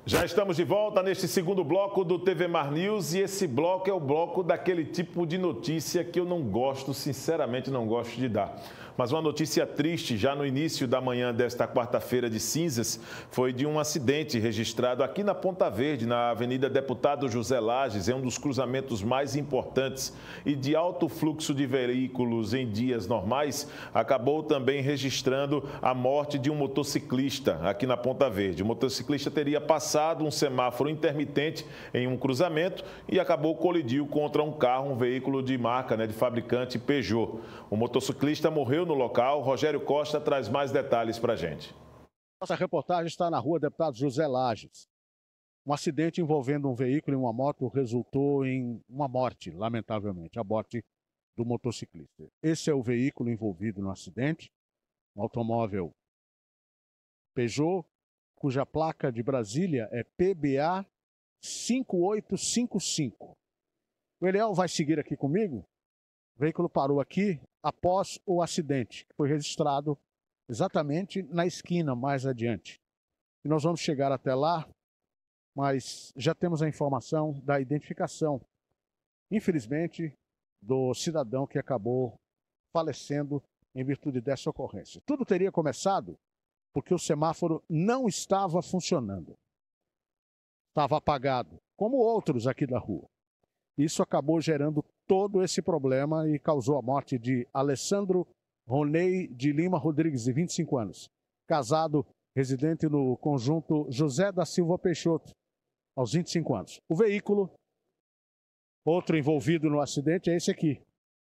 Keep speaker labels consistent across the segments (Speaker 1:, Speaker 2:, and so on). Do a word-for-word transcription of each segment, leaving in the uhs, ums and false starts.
Speaker 1: Já estamos de volta neste segundo bloco do T V Mar News e esse bloco é o bloco daquele tipo de notícia que eu não gosto, sinceramente não gosto de dar. Mas uma notícia triste, já no início da manhã desta quarta-feira de cinzas, foi de um acidente registrado aqui na Ponta Verde, na Avenida Deputado José Lages, é um dos cruzamentos mais importantes e de alto fluxo de veículos em dias normais, acabou também registrando a morte de um motociclista aqui na Ponta Verde. O motociclista teria passado um semáforo intermitente em um cruzamento e acabou colidiu contra um carro, um veículo de marca, né, de fabricante Peugeot. O motociclista morreu no local. Rogério Costa traz mais detalhes para a gente.
Speaker 2: Nossa reportagem está na rua Deputado José Lages. Um acidente envolvendo um veículo e uma moto resultou em uma morte, lamentavelmente, a morte do motociclista. Esse é o veículo envolvido no acidente, um automóvel Peugeot, cuja placa de Brasília é P B A cinco oito cinco cinco. O Eliel vai seguir aqui comigo. O veículo parou aqui após o acidente, que foi registrado exatamente na esquina mais adiante. E nós vamos chegar até lá, mas já temos a informação da identificação, infelizmente, do cidadão que acabou falecendo em virtude dessa ocorrência. Tudo teria começado porque o semáforo não estava funcionando. Estava apagado, como outros aqui da rua. Isso acabou gerando todo esse problema e causou a morte de Alessandro Ronei de Lima Rodrigues, de vinte e cinco anos, casado, residente no conjunto José da Silva Peixoto, aos vinte e cinco anos. O veículo, outro envolvido no acidente, é esse aqui.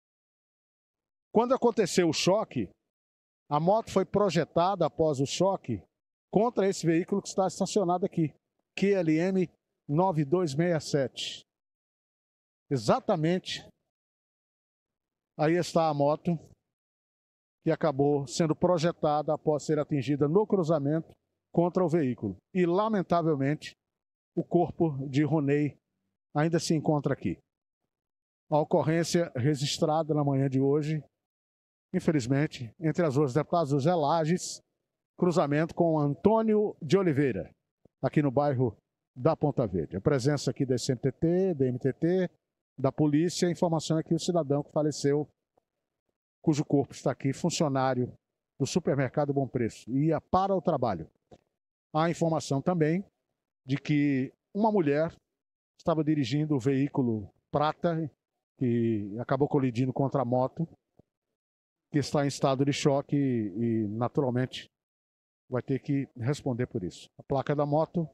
Speaker 2: Quando aconteceu o choque, a moto foi projetada após o choque contra esse veículo que está estacionado aqui, Q L M nove dois seis sete. Exatamente, aí está a moto que acabou sendo projetada após ser atingida no cruzamento contra o veículo. E, lamentavelmente, o corpo de Ronei ainda se encontra aqui. A ocorrência registrada na manhã de hoje, infelizmente, entre as ruas Deputado José Lages, cruzamento com Antônio de Oliveira, aqui no bairro da Ponta Verde. A presença aqui da C M T T, da M T T, da polícia, a informação é que o cidadão que faleceu, cujo corpo está aqui, funcionário do supermercado Bom Preço, ia para o trabalho. Há informação também de que uma mulher estava dirigindo o veículo prata, que acabou colidindo contra a moto, que está em estado de choque e, e naturalmente, vai ter que responder por isso. A placa da moto,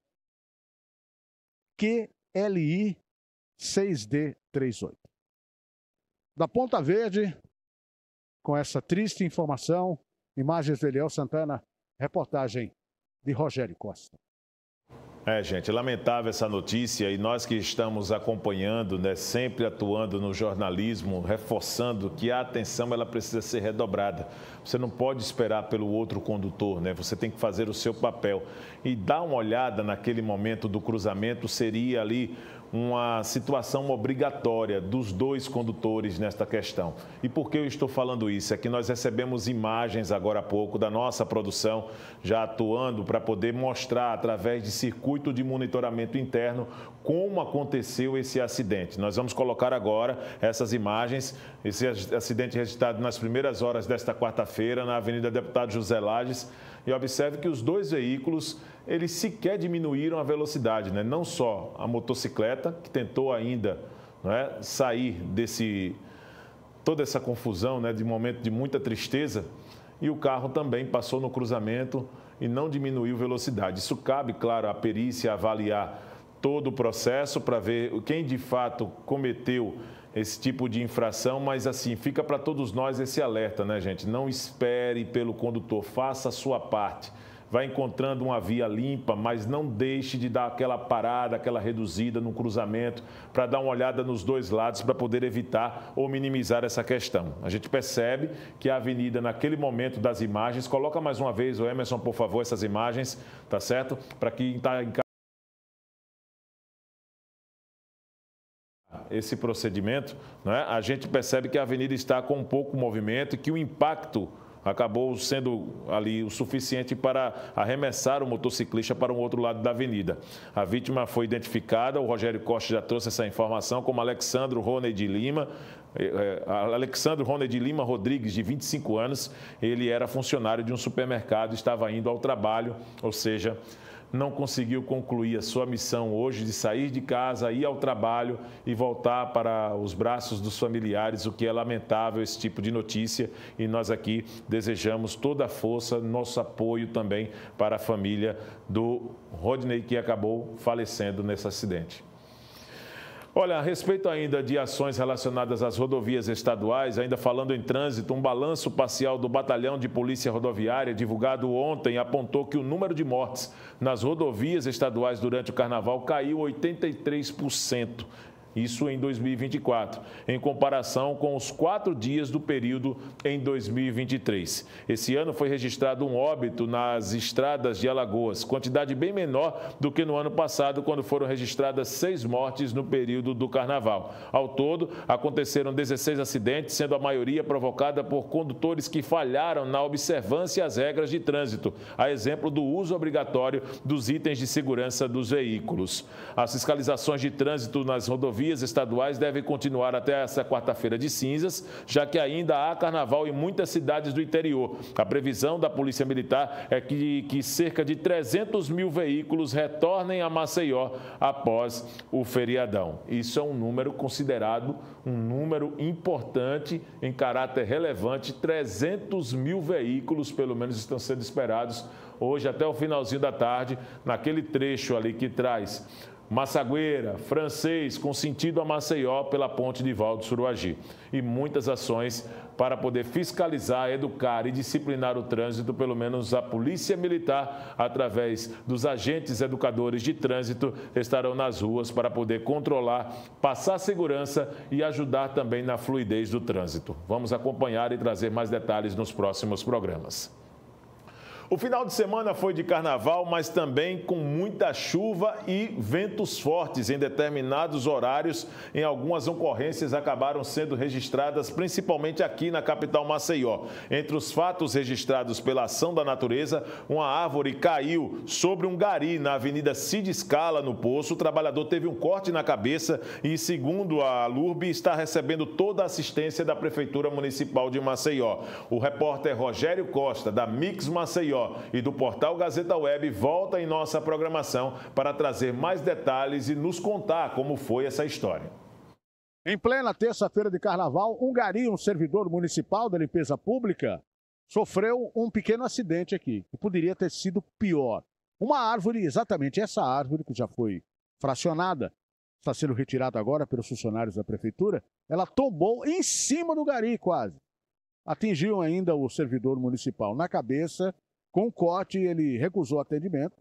Speaker 2: Q L I seis D trinta e oito. Da Ponta Verde, com essa triste informação, imagens de Eliel Santana, reportagem de Rogério Costa.
Speaker 1: É, gente, lamentável essa notícia e nós que estamos acompanhando, né, sempre atuando no jornalismo, reforçando que a atenção ela precisa ser redobrada. Você não pode esperar pelo outro condutor, né? Você tem que fazer o seu papel. E dar uma olhada naquele momento do cruzamento seria ali uma situação obrigatória dos dois condutores nesta questão. E por que eu estou falando isso? É que nós recebemos imagens agora há pouco da nossa produção, já atuando para poder mostrar através de circuito de monitoramento interno como aconteceu esse acidente. Nós vamos colocar agora essas imagens, esse acidente registrado nas primeiras horas desta quarta-feira na Avenida Deputado José Lages. E observe que os dois veículos, eles sequer diminuíram a velocidade, né? Não só a motocicleta, que tentou ainda, não é, sair desse, toda essa confusão, né, de momento de muita tristeza, e o carro também passou no cruzamento e não diminuiu velocidade. Isso cabe, claro, à perícia avaliar todo o processo para ver quem de fato cometeu esse tipo de infração, mas assim, fica para todos nós esse alerta, né, gente? Não espere pelo condutor, faça a sua parte. Vai encontrando uma via limpa, mas não deixe de dar aquela parada, aquela reduzida no cruzamento, para dar uma olhada nos dois lados, para poder evitar ou minimizar essa questão. A gente percebe que a avenida, naquele momento das imagens, coloca mais uma vez, o Emerson, por favor, essas imagens, tá certo? Para quem está em casa. Esse procedimento, não é? A gente percebe que a avenida está com pouco movimento e que o impacto acabou sendo ali o suficiente para arremessar o motociclista para um outro lado da avenida. A vítima foi identificada, o Rogério Costa já trouxe essa informação, como Alexandro Rony de Lima, é, Alexandre Rony de Lima Rodrigues, de vinte e cinco anos, ele era funcionário de um supermercado, estava indo ao trabalho, ou seja, não conseguiu concluir a sua missão hoje de sair de casa, ir ao trabalho e voltar para os braços dos familiares, o que é lamentável esse tipo de notícia. E nós aqui desejamos toda a força, nosso apoio também para a família do Rodney, que acabou falecendo nesse acidente. Olha, a respeito ainda de ações relacionadas às rodovias estaduais, ainda falando em trânsito, um balanço parcial do Batalhão de Polícia Rodoviária, divulgado ontem, apontou que o número de mortes nas rodovias estaduais durante o Carnaval caiu oitenta e três por cento. Isso em dois mil e vinte e quatro, em comparação com os quatro dias do período em dois mil e vinte e três. Esse ano foi registrado um óbito nas estradas de Alagoas, quantidade bem menor do que no ano passado, quando foram registradas seis mortes no período do Carnaval. Ao todo, aconteceram dezesseis acidentes, sendo a maioria provocada por condutores que falharam na observância às regras de trânsito, a exemplo do uso obrigatório dos itens de segurança dos veículos. As fiscalizações de trânsito nas rodovias estaduais devem continuar até essa quarta-feira de cinzas, já que ainda há carnaval em muitas cidades do interior. A previsão da Polícia Militar é que, que cerca de trezentos mil veículos retornem a Maceió após o feriadão. Isso é um número considerado um número importante em caráter relevante. trezentos mil veículos, pelo menos, estão sendo esperados hoje até o finalzinho da tarde, naquele trecho ali que traz Massagueira, Francês, com sentido a Maceió pela ponte de Valdo Suruagi. E muitas ações para poder fiscalizar, educar e disciplinar o trânsito, pelo menos a Polícia Militar, através dos agentes educadores de trânsito, estarão nas ruas para poder controlar, passar segurança e ajudar também na fluidez do trânsito. Vamos acompanhar e trazer mais detalhes nos próximos programas. O final de semana foi de carnaval, mas também com muita chuva e ventos fortes em determinados horários. Em algumas ocorrências acabaram sendo registradas, principalmente aqui na capital Maceió. Entre os fatos registrados pela ação da natureza, uma árvore caiu sobre um gari na Avenida Cid Scala, no Poço. O trabalhador teve um corte na cabeça e, segundo a Lurb, está recebendo toda a assistência da Prefeitura Municipal de Maceió. O repórter Rogério Costa, da Mix Maceió, e do portal Gazeta Web, volta em nossa programação para trazer mais detalhes e nos contar como foi essa história.
Speaker 2: Em plena terça-feira de carnaval, um gari, um servidor municipal da limpeza pública, sofreu um pequeno acidente aqui, que poderia ter sido pior. Uma árvore, exatamente essa árvore, que já foi fracionada, está sendo retirada agora pelos funcionários da prefeitura, ela tombou em cima do gari quase. Atingiu ainda o servidor municipal na cabeça. Com o corte, ele recusou atendimento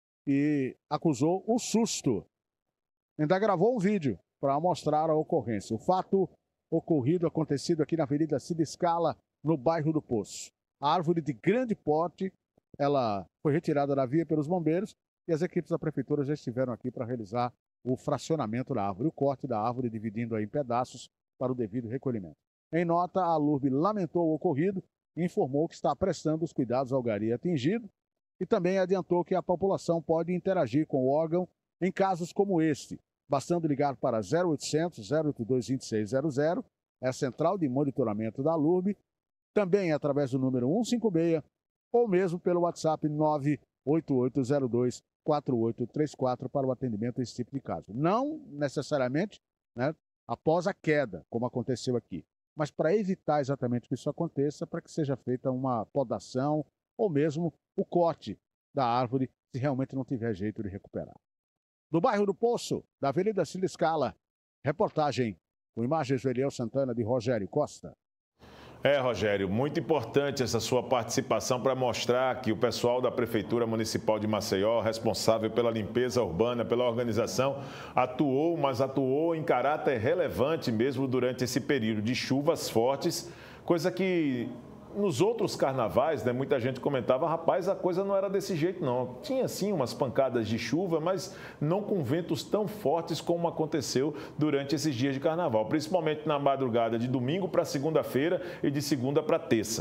Speaker 2: e acusou o susto. Ainda gravou um vídeo para mostrar a ocorrência. O fato ocorrido, acontecido aqui na Avenida Cid Scala, no bairro do Poço. A árvore de grande porte, ela foi retirada da via pelos bombeiros e as equipes da prefeitura já estiveram aqui para realizar o fracionamento da árvore, o corte da árvore, dividindo-a em pedaços para o devido recolhimento. Em nota, a Lurb lamentou o ocorrido e informou que está prestando os cuidados ao gari atingido e também adiantou que a população pode interagir com o órgão em casos como este, bastando ligar para zero oitocentos, zero oitenta e dois, vinte e seis zero zero, é a central de monitoramento da Lurb, também através do número cento e cinquenta e seis ou mesmo pelo WhatsApp nove oito oito zero dois quatro oito três quatro para o atendimento a esse tipo de caso. Não necessariamente, né, após a queda, como aconteceu aqui, mas para evitar exatamente que isso aconteça, para que seja feita uma podação ou mesmo o corte da árvore, se realmente não tiver jeito de recuperar. Do bairro do Poço, da Avenida Cid Scala, reportagem com imagens do Eliel Santana, de Rogério Costa.
Speaker 1: É, Rogério, muito importante essa sua participação para mostrar que o pessoal da Prefeitura Municipal de Maceió, responsável pela limpeza urbana, pela organização, atuou, mas atuou em caráter relevante mesmo durante esse período de chuvas fortes, coisa que nos outros carnavais, né, muita gente comentava, rapaz, a coisa não era desse jeito não. Tinha sim umas pancadas de chuva, mas não com ventos tão fortes como aconteceu durante esses dias de carnaval, principalmente na madrugada de domingo para segunda-feira e de segunda para terça.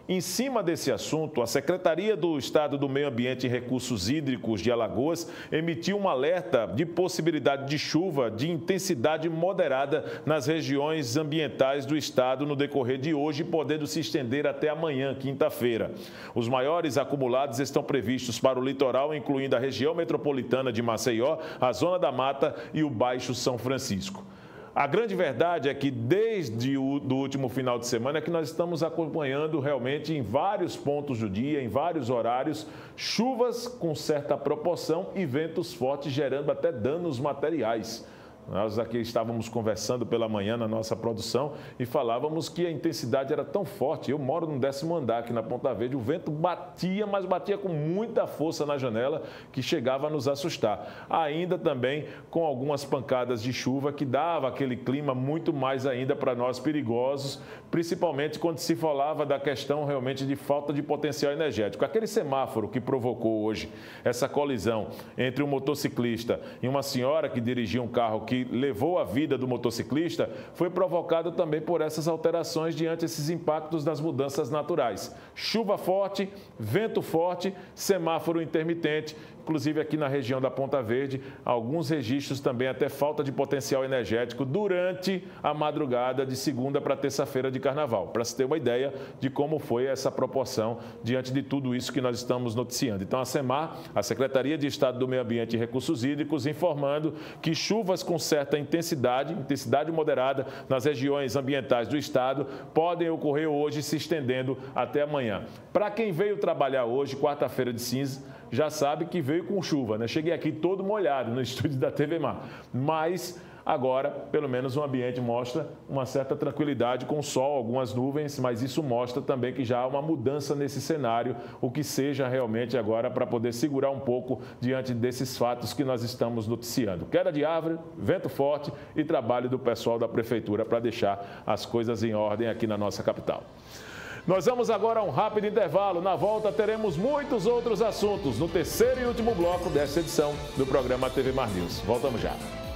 Speaker 1: Em cima desse assunto, a Secretaria do Estado do Meio Ambiente e Recursos Hídricos de Alagoas emitiu um alerta de possibilidade de chuva de intensidade moderada nas regiões ambientais do estado no decorrer de hoje, podendo se estender até amanhã, quinta-feira. Os maiores acumulados estão previstos para o litoral, incluindo a região metropolitana de Maceió, a Zona da Mata e o Baixo São Francisco. A grande verdade é que desde o do último final de semana é que nós estamos acompanhando realmente em vários pontos do dia, em vários horários, chuvas com certa proporção e ventos fortes gerando até danos materiais. Nós aqui estávamos conversando pela manhã na nossa produção e falávamos que a intensidade era tão forte. Eu moro no décimo andar aqui na Ponta Verde, o vento batia, mas batia com muita força na janela que chegava a nos assustar. Ainda também com algumas pancadas de chuva que dava aquele clima muito mais ainda para nós perigosos, principalmente quando se falava da questão realmente de falta de potencial energético. Aquele semáforo que provocou hoje essa colisão entre um motociclista e uma senhora que dirigia um carro que levou a vida do motociclista foi provocado também por essas alterações diante desses impactos das mudanças naturais. Chuva forte, vento forte, semáforo intermitente. Inclusive aqui na região da Ponta Verde, alguns registros também até falta de potencial energético durante a madrugada de segunda para terça-feira de carnaval. Para se ter uma ideia de como foi essa proporção diante de tudo isso que nós estamos noticiando. Então a SEMAR, a Secretaria de Estado do Meio Ambiente e Recursos Hídricos, informando que chuvas com certa intensidade, intensidade moderada nas regiões ambientais do estado, podem ocorrer hoje se estendendo até amanhã. Para quem veio trabalhar hoje, quarta-feira de cinza, já sabe que veio com chuva, né? Cheguei aqui todo molhado no estúdio da T V Mar, mas agora, pelo menos o ambiente mostra uma certa tranquilidade com sol, algumas nuvens, mas isso mostra também que já há uma mudança nesse cenário, o que seja realmente agora para poder segurar um pouco diante desses fatos que nós estamos noticiando. Queda de árvore, vento forte e trabalho do pessoal da Prefeitura para deixar as coisas em ordem aqui na nossa capital. Nós vamos agora a um rápido intervalo. Na volta teremos muitos outros assuntos no terceiro e último bloco desta edição do programa T V Mar News. Voltamos já.